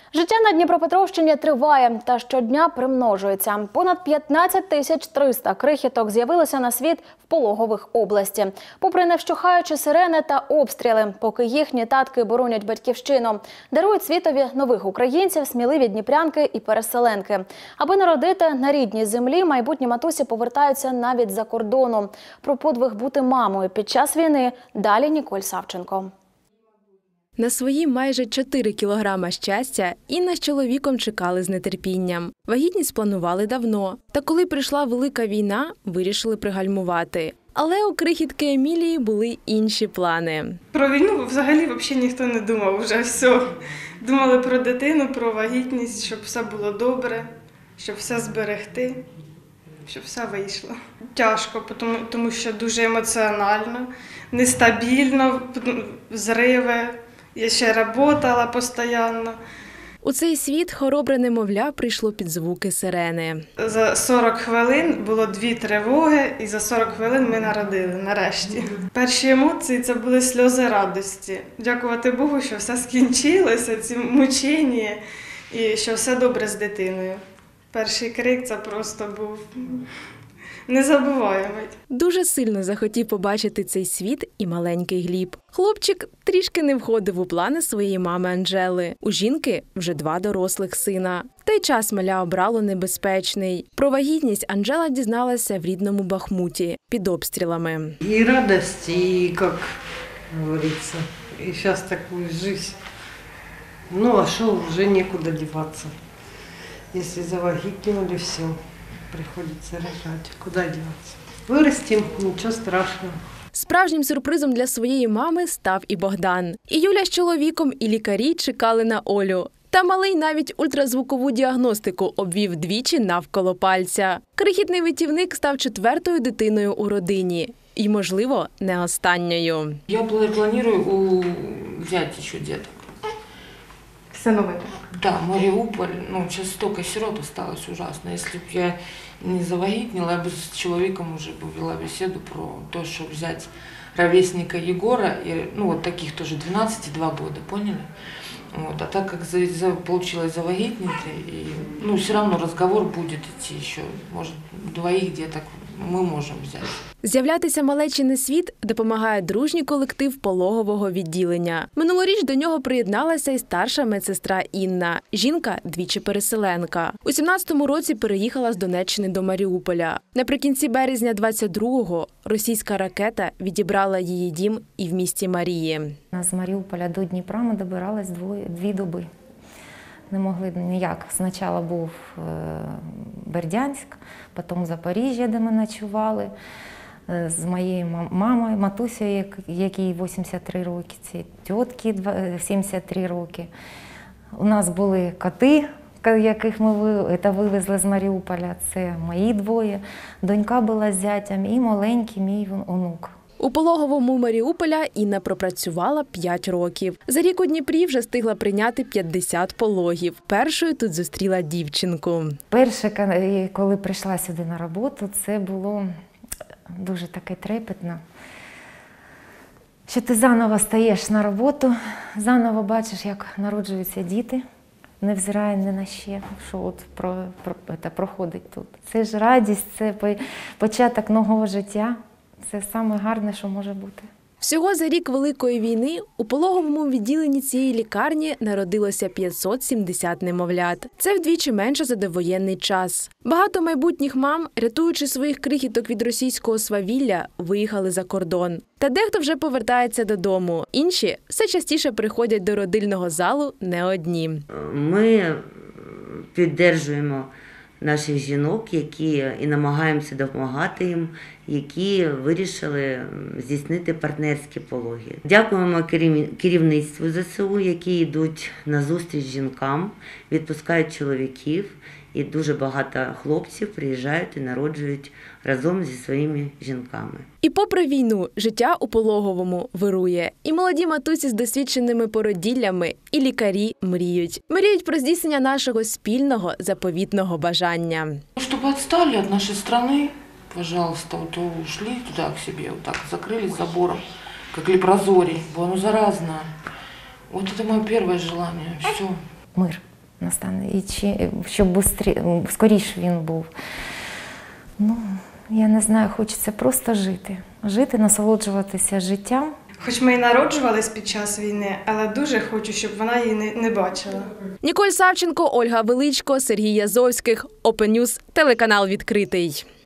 Життя на Дніпропетровщині триває та щодня примножується. Понад 15 300 крихіток з'явилося на світ в пологових області. Попри невщухаючі сирени та обстріли, поки їхні татки боронять батьківщину, дарують світові нових українців, сміливі дніпрянки і переселенки. Аби народити на рідній землі, майбутні матусі повертаються навіть за кордону. Про подвиг бути мамою під час війни далі Ніколь Савченко. На свої майже 4 кілограма щастя Інна з чоловіком чекали з нетерпінням. Вагітність планували давно. Та коли прийшла велика війна, вирішили пригальмувати. Але у крихітки Емілії були інші плани. Про війну взагалі ніхто не думав, вже все. Думали про дитину, про вагітність, щоб все було добре, щоб все зберегти, щоб все вийшло. Тяжко, тому що дуже емоціонально, нестабільно, зриви. Я ще працювала постійно. У цей світ хоробре немовля прийшло під звуки сирени. За 40 хвилин було 2 тривоги, і за 40 хвилин ми народили, нарешті. Перші емоції – це були сльози радості. Дякувати Богу, що все скінчилося, ці мучення, і що все добре з дитиною. Перший крик – це просто був незабуваємий. Дуже сильно захотів побачити цей світ і маленький Гліб. Хлопчик трішки не входив у плани своєї мами Анжели. У жінки вже 2 дорослих сина. Та й час маля обрало небезпечний. Про вагітність Анжела дізналася в рідному Бахмуті під обстрілами. І радість, і, як говориться, і зараз таку життя. Ну, а що, вже нікуди діватися. Якщо завагітніли, все. Приходиться рожати. Куди діватися? Виростимо, нічого страшного. Справжнім сюрпризом для своєї мами став і Богдан. І Юля з чоловіком, і лікарі чекали на Олю. Та малий навіть ультразвукову діагностику обвів двічі навколо пальця. Крихітний витівник став 4-ю дитиною у родині. І, можливо, не останньою. Я планую взяти ще діток. Синових? Да, Маріуполь, сейчас столько сирот осталось ужасно. Если бы я не завагітніла, я бы с человеком уже вела беседу про то, что взять ровесника Егора, вот таких тоже 12 и 2 года, поняли? Вот. А так как получилось завагітнити, все равно разговор будет идти еще, может, 2 деток ми можемо взяти. З'являтися малечі на світ допомагає дружній колектив пологового відділення. Минулоріч до нього приєдналася і старша медсестра Інна. Жінка – двічі переселенка. У 17-му році переїхала з Донеччини до Маріуполя. Наприкінці березня 22-го російська ракета відібрала її дім і в місті Марії. З Маріуполя до Дніпра ми добирались 2 доби. Не могли ніяк. Спочатку був Бердянськ, потім Запоріжжя, де ми ночували, з моєю мамою, матусею, якій 83 роки, ці тітки 73 роки. У нас були коти, яких ми вивезли з Маріуполя, це мої 2, донька була з зятям і маленький мій онук. У пологовому Маріуполя Інна пропрацювала 5 років. За рік у Дніпрі вже встигла прийняти 50 пологів. Першою тут зустріла дівчинку. Перше, коли прийшла сюди на роботу, це було дуже таке трепетно. Що ти заново стаєш на роботу, заново бачиш, як народжуються діти, невзирає ні на що, що проходить тут. Це ж радість, це початок нового життя. Це саме гарне, що може бути. Всього за рік Великої війни у пологовому відділенні цієї лікарні народилося 570 немовлят. Це вдвічі менше за довоєнний час. Багато майбутніх мам, рятуючи своїх крихіток від російського свавілля, виїхали за кордон. Та дехто вже повертається додому. Інші все частіше приходять до родильного залу не одні. Ми підтримуємо наших жінок, які і намагаємося допомагати їм, які вирішили здійснити партнерські пологи. Дякуємо керівництву ЗСУ, які йдуть на зустріч жінкам, відпускають чоловіків, і дуже багато хлопців приїжджають і народжують разом зі своїми жінками. І попри війну, життя у пологовому вирує. І молоді матусі з досвідченими породіллями, і лікарі мріють. Мріють про здійснення нашого спільного заповітного бажання. Щоб відстали від нашої країни, пожалуйста, то ушли туди к себе, вот так закрылись забором, як лепрозорій, бо воно заразне. Вот это моє перше желание, все. Мир. настане, і щоб скоріше він був. Ну, я не знаю, хочеться просто жити. Жити, насолоджуватися життям. Хоч ми і народжувались під час війни, але дуже хочу, щоб вона її не бачила. Ніколь Савченко, Ольга Величко, Сергій Язовських. Open News, телеканал «Відкритий».